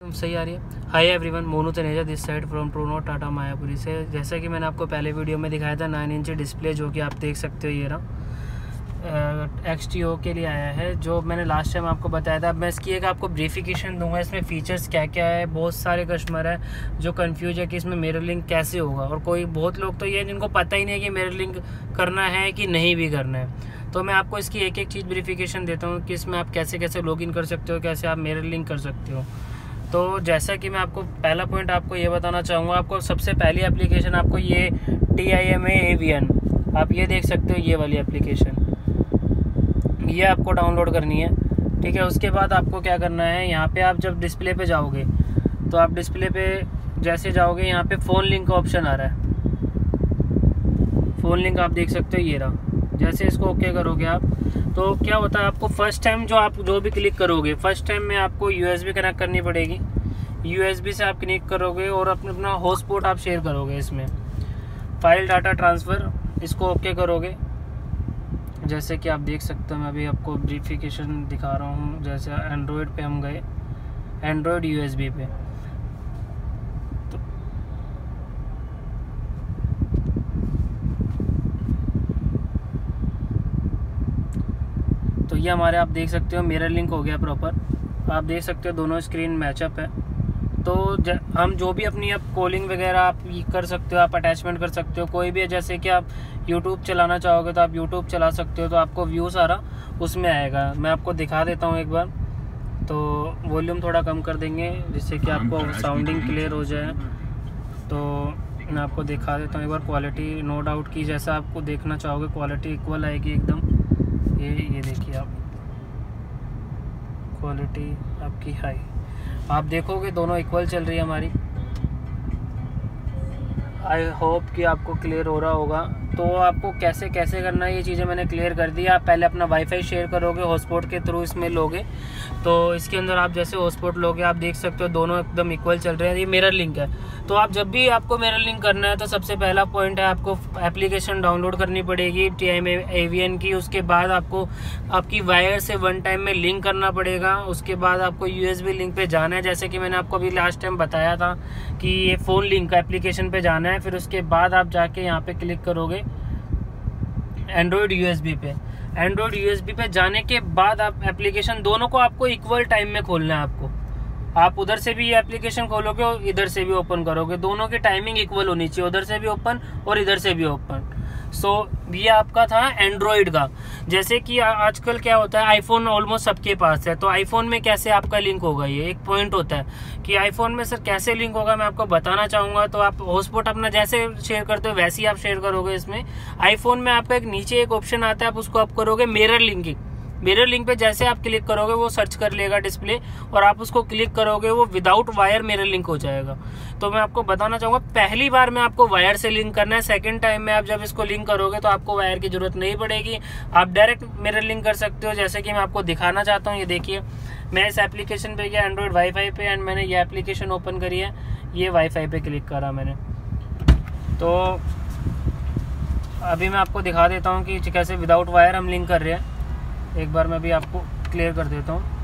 सही आ रही है। Hi everyone, Monu Taneja this side from Truenote Tata Mayapuri से। जैसा कि मैंने आपको पहले वीडियो में दिखाया था 9 इंच डिस्प्ले जो कि आप देख सकते हो, ये रहा XTO के लिए आया है। जो मैंने लास्ट टाइम आपको बताया था, अब मैं इसकी एक आपको ब्रीफिकेशन दूंगा, इसमें फ़ीचर्स क्या क्या है। बहुत सारे कस्टमर हैं जो कंफ्यूज है कि इसमें मिरर लिंक कैसे होगा, और बहुत लोग तो ये जिनको पता ही नहीं है कि मिरर लिंक करना है कि नहीं भी करना है। तो मैं आपको इसकी एक एक चीज़ ब्रीफिकेशन देता हूँ कि इसमें आप कैसे कैसे लॉगिन कर सकते हो, कैसे आप मिरर लिंक कर सकते हो। तो जैसा कि मैं आपको पहला पॉइंट आपको ये बताना चाहूँगा, आपको सबसे पहली एप्लीकेशन आपको ये TIMA AVN, आप ये देख सकते हो, ये वाली एप्लीकेशन ये आपको डाउनलोड करनी है। ठीक है, उसके बाद आपको क्या करना है, यहाँ पे आप जब डिस्प्ले पे जाओगे तो आप डिस्प्ले पे जैसे जाओगे, यहाँ पे फ़ोन लिंक का ऑप्शन आ रहा है। फ़ोन लिंक आप देख सकते हो, ये रहा। जैसे इसको ओके करोगे आप, तो क्या होता है, आपको फर्स्ट टाइम जो भी क्लिक करोगे, फर्स्ट टाइम में आपको USB कनेक्ट करनी पड़ेगी। USB से आप कनेक्ट करोगे और अपना हॉटस्पॉट आप शेयर करोगे। इसमें फाइल डाटा ट्रांसफ़र, इसको ओके करोगे। जैसे कि आप देख सकते हो, मैं अभी आपको ब्रीफिकेशन दिखा रहा हूँ। जैसे एंड्रॉयड पे हम गए, एंड्रॉयड USB पे, तो ये हमारे आप देख सकते हो मिरर लिंक हो गया प्रॉपर। आप देख सकते हो दोनों स्क्रीन मैचअप है। तो हम जो भी अपनी अब कॉलिंग वगैरह आप कर सकते हो, आप अटैचमेंट कर सकते हो। कोई भी है, जैसे कि आप YouTube चलाना चाहोगे तो आप YouTube चला सकते हो, तो आपको व्यू सारा उसमें आएगा। मैं आपको दिखा देता हूँ एक बार। तो वॉल्यूम थोड़ा कम कर देंगे जिससे कि आपको साउंडिंग क्लियर हो जाए। तो मैं आपको दिखा देता हूँ एक बार। क्वालिटी नो डाउट की जैसा आपको देखना चाहोगे, क्वालिटी इक्वल आएगी एकदम। ये देखिए आप, क्वालिटी आपकी हाई, आप देखोगे दोनों इक्वल चल रही है हमारी। आई होप कि आपको क्लियर हो रहा होगा। तो आपको कैसे कैसे करना है, ये चीज़ें मैंने क्लियर कर दी। आप पहले अपना वाईफाई शेयर करोगे, हॉटस्पॉट के थ्रू इसमें लोगे। तो इसके अंदर आप जैसे हॉटस्पॉट लोगे, आप देख सकते हो दोनों एकदम इक्वल चल रहे हैं। ये मिरर लिंक है। तो आप जब भी आपको मिरर लिंक करना है, तो सबसे पहला पॉइंट है, आपको एप्लीकेशन डाउनलोड करनी पड़ेगी TIMA AVN की। उसके बाद आपको आपकी वायर से वन टाइम में लिंक करना पड़ेगा। उसके बाद आपको USB लिंक पे जाना है, जैसे कि मैंने आपको अभी लास्ट टाइम बताया था कि ये फ़ोन लिंक का एप्लीकेशन पे जाना है। फिर उसके बाद आप जाके यहाँ पे क्लिक करोगे एंड्रॉयड USB पे। एंड्रॉयड USB पे जाने के बाद आप एप्लीकेशन दोनों को आपको इक्वल टाइम में खोलना है। आप उधर से भी ये एप्लीकेशन खोलोगे और इधर से भी ओपन करोगे, दोनों की टाइमिंग इक्वल होनी चाहिए, उधर से भी ओपन और इधर से भी ओपन। सो ये आपका था एंड्रॉयड का। जैसे कि आजकल क्या होता है, आईफोन ऑलमोस्ट सबके पास है। तो आईफोन में कैसे आपका लिंक होगा, ये एक पॉइंट होता है कि आईफोन में सर कैसे लिंक होगा, मैं आपको बताना चाहूँगा। तो आप हॉटस्पॉट अपना जैसे शेयर करते हो वैसे ही आप शेयर करोगे। इसमें आईफोन में आपका एक नीचे एक ऑप्शन आता है, आप उसको आप करोगे मिरर लिंकिंग। मिरर लिंक पे जैसे आप क्लिक करोगे वो सर्च कर लेगा डिस्प्ले, और आप उसको क्लिक करोगे वो विदाउट वायर मिरर लिंक हो जाएगा। तो मैं आपको बताना चाहूँगा, पहली बार में आपको वायर से लिंक करना है। सेकंड टाइम में आप जब इसको लिंक करोगे तो आपको वायर की ज़रूरत नहीं पड़ेगी, आप डायरेक्ट मिरर लिंक कर सकते हो। जैसे कि मैं आपको दिखाना चाहता हूँ, ये देखिए, मैं इस एप्लीकेशन पे गया एंड्रॉयड वाईफाई पे, एंड मैंने ये एप्लीकेशन ओपन करी है, ये वाईफाई पे क्लिक करा मैंने। तो अभी मैं आपको दिखा देता हूँ कि कैसे विदाउट वायर हम लिंक कर रहे हैं। एक बार मैं भी आपको क्लियर कर देता हूँ।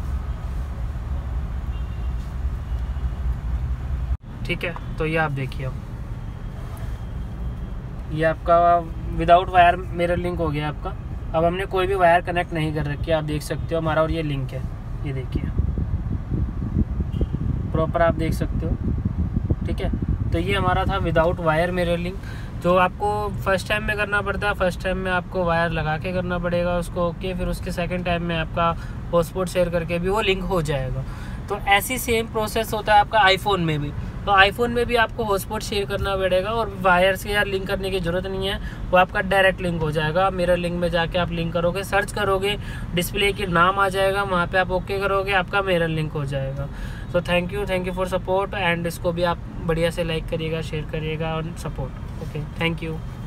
ठीक है, तो ये आप देखिए, अब ये आपका विदाउट वायर मिरर लिंक हो गया आपका। अब हमने कोई भी वायर कनेक्ट नहीं कर रखी है, आप देख सकते हो हमारा, और ये लिंक है, ये देखिए प्रॉपर आप देख सकते हो। ठीक है, तो ये हमारा था विदाउट वायर मिरर लिंक, जो आपको फर्स्ट टाइम में करना पड़ता है। फर्स्ट टाइम में आपको वायर लगा के करना पड़ेगा उसको ओके। फिर उसके सेकंड टाइम में आपका हॉटस्पॉट शेयर करके भी वो लिंक हो जाएगा। तो ऐसी सेम प्रोसेस होता है आपका आईफोन में भी। तो आईफोन में भी आपको हॉटस्पॉट शेयर करना पड़ेगा, और वायर से यार लिंक करने की ज़रूरत नहीं है, वो आपका डायरेक्ट लिंक हो जाएगा। मिरर लिंक में जाके आप लिंक करोगे, सर्च करोगे, डिस्प्ले के नाम आ जाएगा, वहाँ पे आप ओके करोगे, आपका मिरर लिंक हो जाएगा। तो thank you for support, and इसको भी आप बढ़िया से लाइक करिएगा, शेयर करिएगा और सपोर्ट। Okay, thank you.